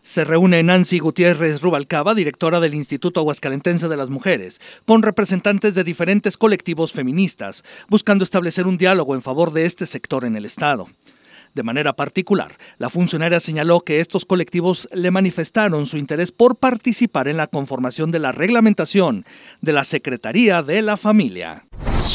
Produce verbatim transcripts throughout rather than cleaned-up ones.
Se reúne Nancy Gutiérrez Rubalcaba, directora del Instituto Aguascalentense de las Mujeres, con representantes de diferentes colectivos feministas, buscando establecer un diálogo en favor de este sector en el Estado. De manera particular, la funcionaria señaló que estos colectivos le manifestaron su interés por participar en la conformación de la reglamentación de la Secretaría de la Familia.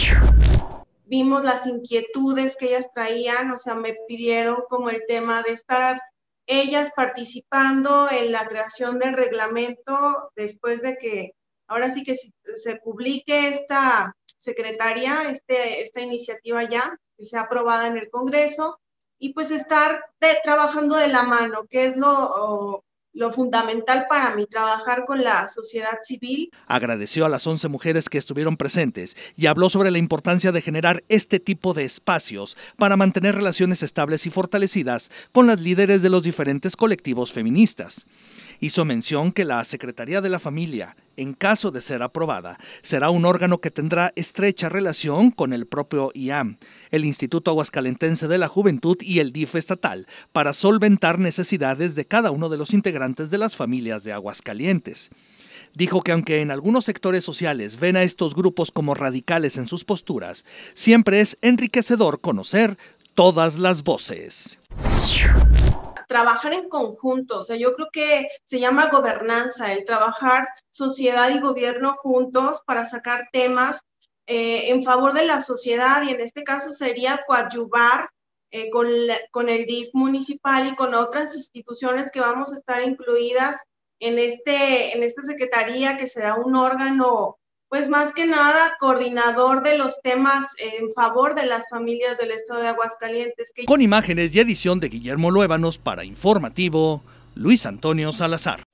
Vimos las inquietudes que ellas traían, o sea, me pidieron como el tema de estar ellas participando en la creación del reglamento después de que, ahora sí que se publique esta secretaría, este, esta iniciativa ya, que sea aprobada en el Congreso, y pues estar de, trabajando de la mano, que es lo, lo fundamental para mí, trabajar con la sociedad civil. Agradeció a las once mujeres que estuvieron presentes y habló sobre la importancia de generar este tipo de espacios para mantener relaciones estables y fortalecidas con las líderes de los diferentes colectivos feministas. Hizo mención que la Secretaría de la Familia, en caso de ser aprobada, será un órgano que tendrá estrecha relación con el propio I A M, el Instituto Aguascalentense de la Juventud y el D I F estatal para solventar necesidades de cada uno de los integrantes de las familias de Aguascalientes. Dijo que aunque en algunos sectores sociales ven a estos grupos como radicales en sus posturas, siempre es enriquecedor conocer todas las voces. Trabajar en conjunto, o sea, yo creo que se llama gobernanza, el trabajar sociedad y gobierno juntos para sacar temas eh, en favor de la sociedad, y en este caso sería coadyuvar eh, con, la, con el D I F municipal y con otras instituciones que vamos a estar incluidas en, este, en esta secretaría, que será un órgano, pues más que nada, coordinador de los temas en favor de las familias del estado de Aguascalientes. Con imágenes y edición de Guillermo Luébanos para Informativo, Luis Antonio Salazar.